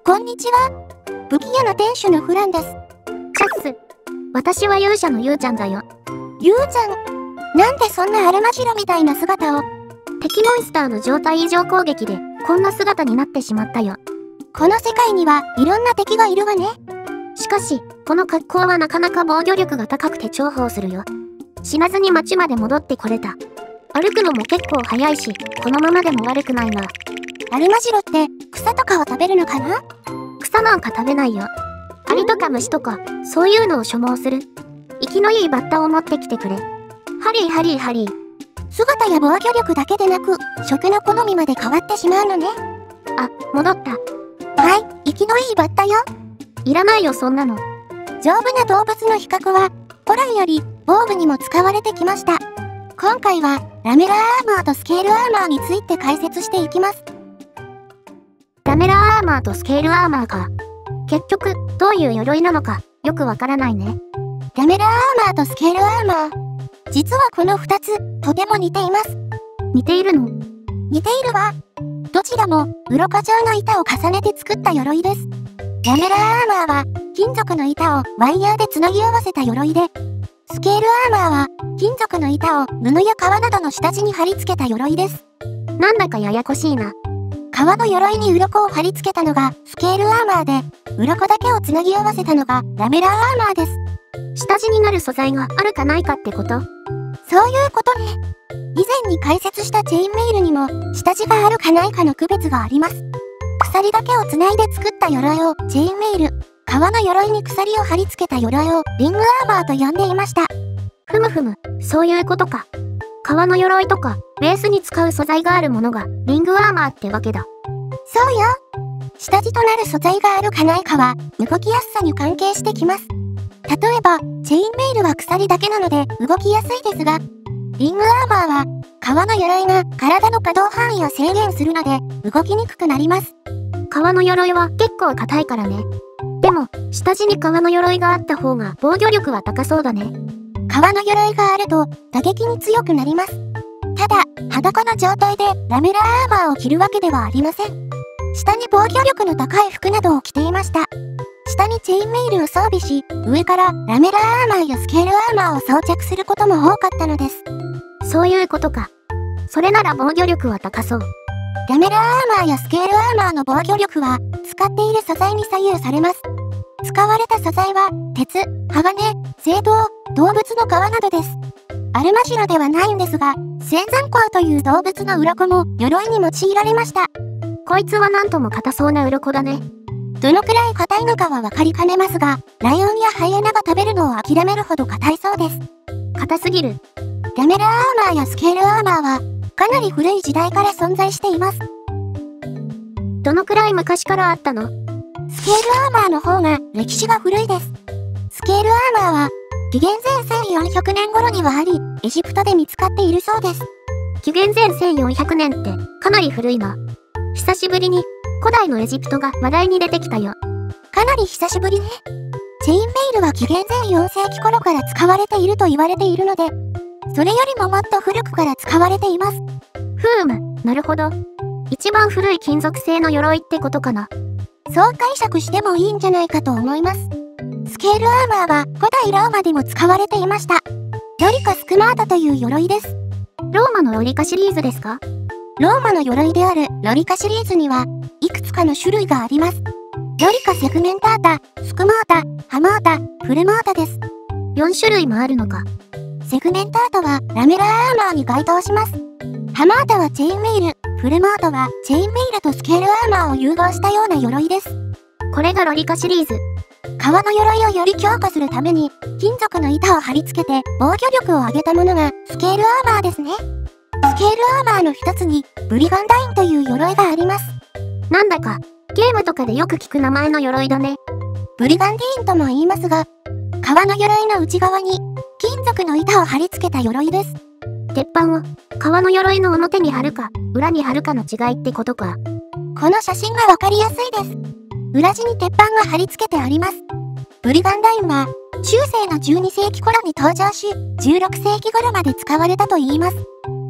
こんにちは。武器屋の店主のフランです。 チャッス。私は勇者のゆうちゃんだよ。 ゆうちゃん、なんでそんなアルマジロみたいな姿を。 敵モンスターの状態異常攻撃で、こんな姿になってしまったよ。 この世界にはいろんな敵がいるわね。 しかし、この格好はなかなか防御力が高くて重宝するよ。死なずに町まで戻ってこれた。歩くのも結構早いし、このままでも悪くないな。 アルマジロって草とかを食べるのかな？ 草なんか食べないよ。アリとか虫とか、そういうのを所望する。生きのいいバッタを持ってきてくれ。ハリーハリーハリー。 姿や防御力だけでなく、食の好みまで変わってしまうのね。 あ、戻った。 はい、生きのいいバッタよ。 いらないよそんなの。 丈夫な動物の比較は、古来より防具にも使われてきました。今回は、ラメラーアーマーとスケールアーマーについて解説していきます。 ラメラーアーマーとスケールアーマーか。結局、どういう鎧なのか、よくわからないね。 ラメラーアーマーとスケールアーマー。実はこの2つ、とても似ています。 似ているの？ 似ているわ。どちらも、鱗状の板を重ねて作った鎧です。ラメラーアーマーは、金属の板をワイヤーでつなぎ合わせた鎧で、スケールアーマーは、金属の板を布や革などの下地に貼り付けた鎧です。 なんだかややこしいな。 革の鎧に鱗を貼り付けたのがスケールアーマーで、鱗だけをつなぎ合わせたのがラメラーアーマーです。 下地になる素材があるかないかってこと？ そういうことね。以前に解説したチェーンメイルにも、下地があるかないかの区別があります。鎖だけをつないで作った鎧をチェーンメイル、革の鎧に鎖を貼り付けた鎧をリングアーマーと呼んでいました。 ふむふむ、そういうことか。革の鎧とか、ベースに使う素材があるものが、リングアーマーってわけだ。 そうよ。下地となる素材があるかないかは、動きやすさに関係してきます。例えば、チェーンメイルは鎖だけなので動きやすいですが、リングアーマーは、革の鎧が体の可動範囲を制限するので、動きにくくなります。 革の鎧は結構硬いからね。でも、下地に革の鎧があった方が防御力は高そうだね。 革の鎧があると打撃に強くなります。ただ、裸の状態でラメラーアーマーを着るわけではありません。下に防御力の高い服などを着ていました。下にチェーンメイルを装備し、上からラメラーアーマーやスケールアーマーを装着することも多かったのです。 そういうことか。それなら防御力は高そう。 ラメラーアーマーやスケールアーマーの防御力は、使っている素材に左右されます。使われた素材は、鉄、鋼、青銅、動物の皮などです。アルマジロではないんですが、仙山甲という動物の鱗も鎧に用いられました。 こいつはなんとも硬そうな鱗だね。 どのくらい硬いのかはわかりかねますが、ライオンやハイエナが食べるのを諦めるほど硬いそうです。 硬すぎる。 ラメラーアーマーやスケールアーマーは、かなり古い時代から存在しています。 どのくらい昔からあったの？ スケールアーマーの方が歴史が古いです。スケールアーマーは、紀元前1400年頃にはあり、エジプトで見つかっているそうです。 紀元前1400年ってかなり古いな。久しぶりに古代のエジプトが話題に出てきたよ。 かなり久しぶりね。チェーンメイルは紀元前4世紀頃から使われていると言われているので、それよりももっと古くから使われています。 ふーむ、なるほど。一番古い金属製の鎧ってことかな。 そう解釈してもいいんじゃないかと思います。スケールアーマーは古代ローマでも使われていました。ロリカ・スクマータという鎧です。 ローマのロリカシリーズですか？ ローマの鎧であるロリカシリーズには、いくつかの種類があります。ロリカ・セグメンタータ、スクマータ、ハマータ、フルマータです。 4種類もあるのか。 セグメンタータはラメラーアーマーに該当します。ハマータはチェーンメイル、フルマータはチェーンメイルとスケールアーマーを融合したような鎧です。 これがロリカシリーズ。 革の鎧をより強化するために、金属の板を貼り付けて防御力を上げたものがスケールアーマーですね。スケールアーマーの一つに、ブリガンダインという鎧があります。 なんだか、ゲームとかでよく聞く名前の鎧だね。 ブリガンディーンとも言いますが、革の鎧の内側に、金属の板を貼り付けた鎧です。 鉄板を、革の鎧の表に貼るか、裏に貼るかの違いってことか。 この写真がわかりやすいです。裏地に鉄板が貼り付けてあります。ブリガンダインは、中世の12世紀頃に登場し、16世紀頃まで使われたといいます。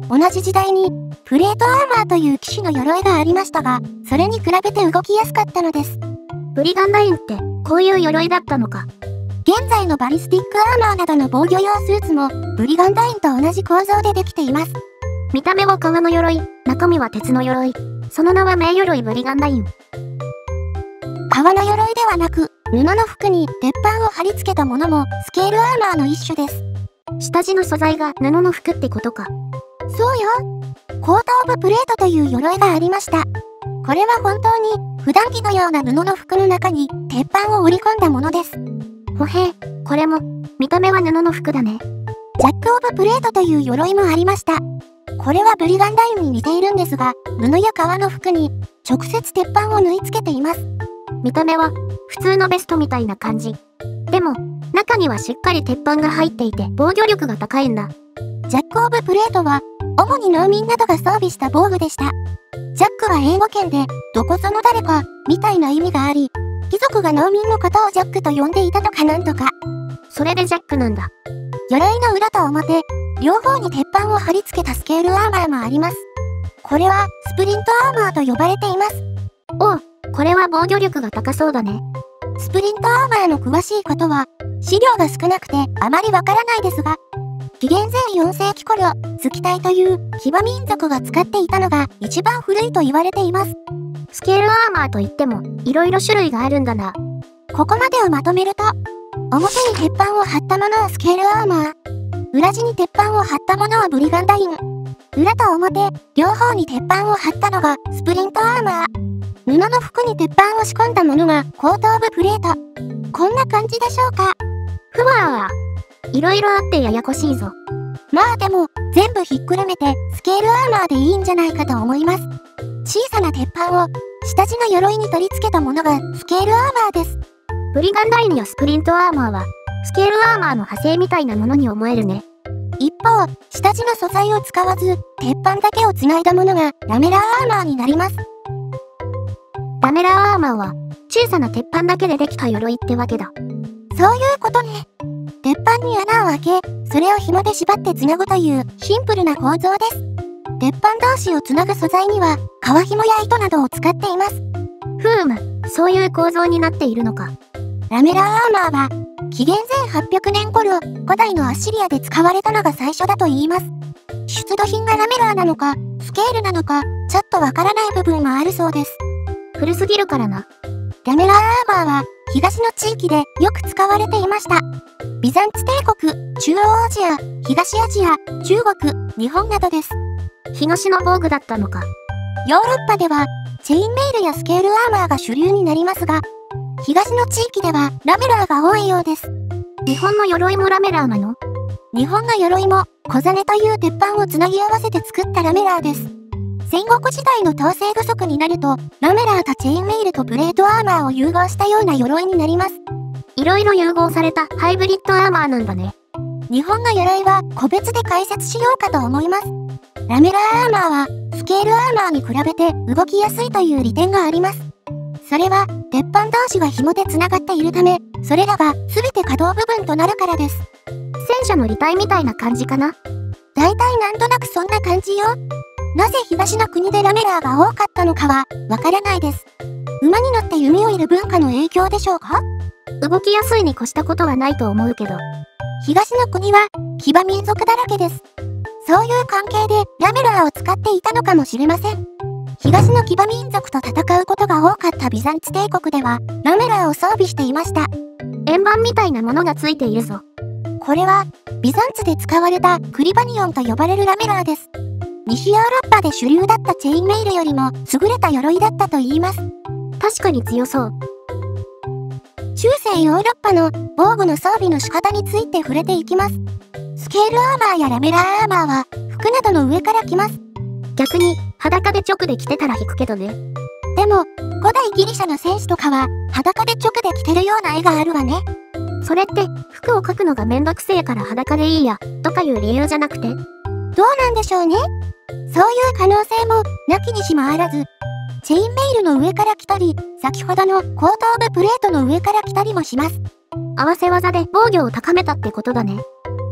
同じ時代に、プレートアーマーという機種の鎧がありましたが、それに比べて動きやすかったのです。 ブリガンダインって、こういう鎧だったのか。 現在のバリスティックアーマーなどの防御用スーツも、ブリガンダインと同じ構造でできています。 見た目は革の鎧、中身は鉄の鎧。その名は名鎧ブリガンダイン。 革の鎧ではなく、布の服に鉄板を貼り付けたものもスケールアーマーの一種です。 下地の素材が布の服ってことか。 そうよ。コートオブプレートという鎧がありました。これは本当に普段着のような布の服の中に鉄板を織り込んだものです。 ほへ、これも見た目は布の服だね。 ジャックオブプレートという鎧もありました。これはブリガンダインに似ているんですが、布や革の服に直接鉄板を縫い付けています。 見た目は普通のベストみたいな感じ。でも、中にはしっかり鉄板が入っていて防御力が高いんだ。 ジャックオブプレートは、主に農民などが装備した防具でした。ジャックは英語圏で、どこその誰か、みたいな意味があり、貴族が農民のことをジャックと呼んでいたとかなんとか。 それでジャックなんだ。 鎧の裏と表、両方に鉄板を貼り付けたスケールアーマーもあります。これは、スプリントアーマーと呼ばれています。 おう、これは防御力が高そうだね。 スプリントアーマーの詳しいことは、資料が少なくてあまりわからないですが、紀元前4世紀頃、スキタイという騎馬民族が使っていたのが一番古いと言われています。 スケールアーマーといっても、いろいろ種類があるんだな。 ここまでをまとめると、表に鉄板を貼ったものはスケールアーマー。裏地に鉄板を貼ったものはブリガンダイン。裏と表、両方に鉄板を貼ったのがスプリントアーマー。布の服に鉄板を仕込んだものがコートオブプレート。こんな感じでしょうか。 ふわー。いろいろあってややこしいぞ。 まあでも、全部ひっくるめてスケールアーマーでいいんじゃないかと思います。小さな鉄板を下地の鎧に取り付けたものがスケールアーマーです。 ブリガンダインやスプリントアーマーは、スケールアーマーの派生みたいなものに思えるね。 一方、下地の素材を使わず、鉄板だけをつないだものがラメラーアーマーになります。 ラメラーアーマーは、小さな鉄板だけでできた鎧ってわけだ。 そういうことね。鉄板に穴を開け、それを紐で縛ってつなぐというシンプルな構造です。鉄板同士をつなぐ素材には、革紐や糸などを使っています。 ふむ、そういう構造になっているのか。 ラメラーアーマーは、紀元前800年頃、古代のアッシリアで使われたのが最初だと言います。出土品がラメラーなのか、スケールなのか、ちょっとわからない部分もあるそうです。 古すぎるからな。 ラメラーアーマーは、東の地域でよく使われていました。ビザンツ帝国、中央アジア、東アジア、中国、日本などです。 東の防具だったのか。 ヨーロッパでは、チェインメイルやスケールアーマーが主流になりますが、東の地域ではラメラーが多いようです。 日本の鎧もラメラーなの？ 日本の鎧も小実という鉄板をつなぎ合わせて作ったラメラーです。戦国時代の統制不足になると、ラメラーとチェインメイルとプレートアーマーを融合したような鎧になります。 いろいろ融合されたハイブリッドアーマーなんだね。 日本の鎧は個別で解説しようかと思います。ラメラーアーマーはスケールアーマーに比べて動きやすいという利点があります。それは鉄板同士が紐でつながっているため、それらが全て可動部分となるからです。 戦車の履帯みたいな感じかな。 だいたいなんとなくそんな感じよ。なぜ東の国でラメラーが多かったのかはわからないです。馬に乗って弓を射る文化の影響でしょうか？ 動きやすいに越したことはないと思うけど。 東の国は騎馬民族だらけです。そういう関係でラメラーを使っていたのかもしれません。東の騎馬民族と戦うことが多かったビザンツ帝国ではラメラーを装備していました。 円盤みたいなものがついているぞ。 これはビザンツで使われたクリバニオンと呼ばれるラメラーです。西ヨーロッパで主流だったチェインメイルよりも優れた鎧だったと言います。 確かに強そう。 中世ヨーロッパの防具の装備の仕方について触れていきます。スケールアーマーやラメラーアーマーは服などの上から着ます。 逆に裸で直で着てたら引くけどね。 でも古代ギリシャの戦士とかは裸で直で着てるような絵があるわね。 それって服を描くのがめんどくせえから裸でいいやとかいう理由じゃなくて、どうなんでしょうね。そういう可能性もなきにしもあらず、チェインメイルの上から着たり、先ほどのコートオブプレートの上から着たりもします。 合わせ技で防御を高めたってことだね。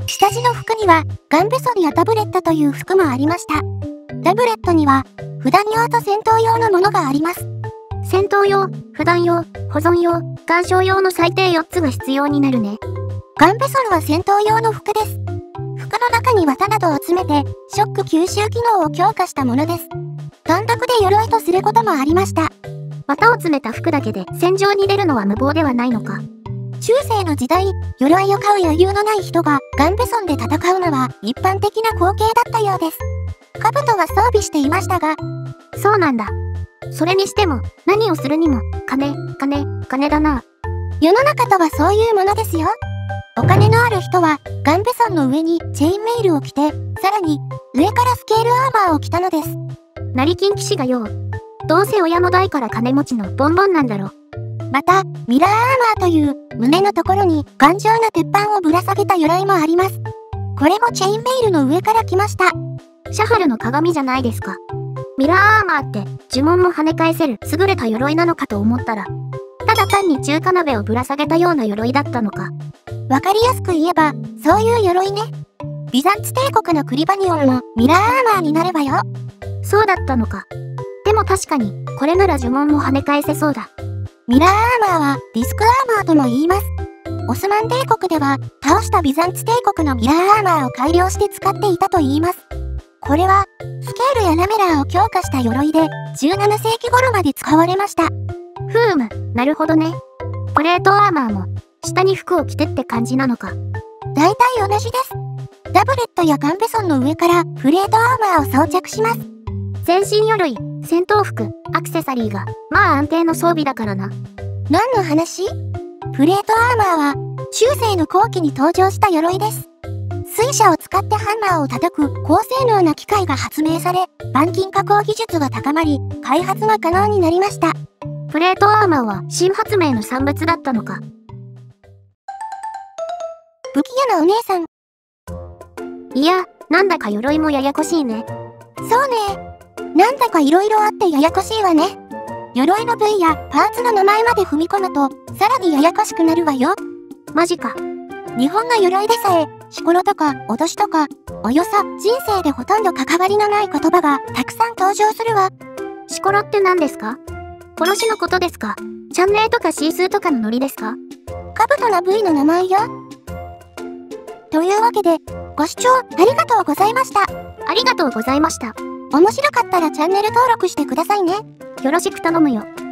下地の服には、ガンベソンやタブレットという服もありました。タブレットには、普段用と戦闘用のものがあります。 戦闘用、普段用、保存用、鑑賞用の最低4つが必要になるね。 ガンベソンは戦闘用の服です。服の中に綿などを詰めて、ショック吸収機能を強化したものです。単独で鎧とすることもありました。 綿を詰めた服だけで戦場に出るのは無謀ではないのか。 中世の時代、鎧を買う余裕のない人がガンベソンで戦うのは一般的な光景だったようです。兜は装備していましたが、 そうなんだ。それにしても、何をするにも、金だな。 世の中とはそういうものですよ。お金のある人は、ガンベソンの上にチェインメイルを着て、さらに、上からスケールアーマーを着たのです。 成金騎士がよ。どうせ親の代から金持ちのボンボンなんだろ。 また、ミラーアーマーという胸のところに頑丈な鉄板をぶら下げた鎧もあります。これもチェインメイルの上から来ました。 シャハルの鏡じゃないですか。ミラーアーマーって呪文も跳ね返せる優れた鎧なのかと思ったら、ただ単に中華鍋をぶら下げたような鎧だったのか。 わかりやすく言えば、そういう鎧ね。ビザンツ帝国のクリバニオンもミラーアーマーになるわよ。 そうだったのか。でも確かに、これなら呪文も跳ね返せそうだ。 ミラーアーマーはディスクアーマーとも言います。オスマン帝国では倒したビザンツ帝国のミラーアーマーを改良して使っていたと言います。これはスケールやラメラーを強化した鎧で17世紀頃まで使われました。 なるほどね。プレートアーマーも下に服を着てって感じなのか。 大体同じです。タブレットやガンベソンの上からプレートアーマーを装着します。 全身鎧、戦闘服、アクセサリーが、まあ安定の装備だからな。 何の話？プレートアーマーは、中世の後期に登場した鎧です。水車を使ってハンマーを叩く高性能な機械が発明され、板金加工技術が高まり、開発が可能になりました。 プレートアーマーは新発明の産物だったのか。 武器屋のお姉さん。 いや、なんだか鎧もややこしいね。 そうね。なんだか色々あってややこしいわね。鎧の部位やパーツの名前まで踏み込むと、さらにややこしくなるわよ。 マジか。 日本の鎧でさえ、しころとか脅しとか、およそ人生でほとんど関わりのない言葉がたくさん登場するわ。 しころって何ですか？殺しのことですか？チャンネルとかシースーとかのノリですか？ 兜の部位の名前よ。というわけで、ご視聴ありがとうございました。 ありがとうございました。 面白かったらチャンネル登録してくださいね。 よろしく頼むよ。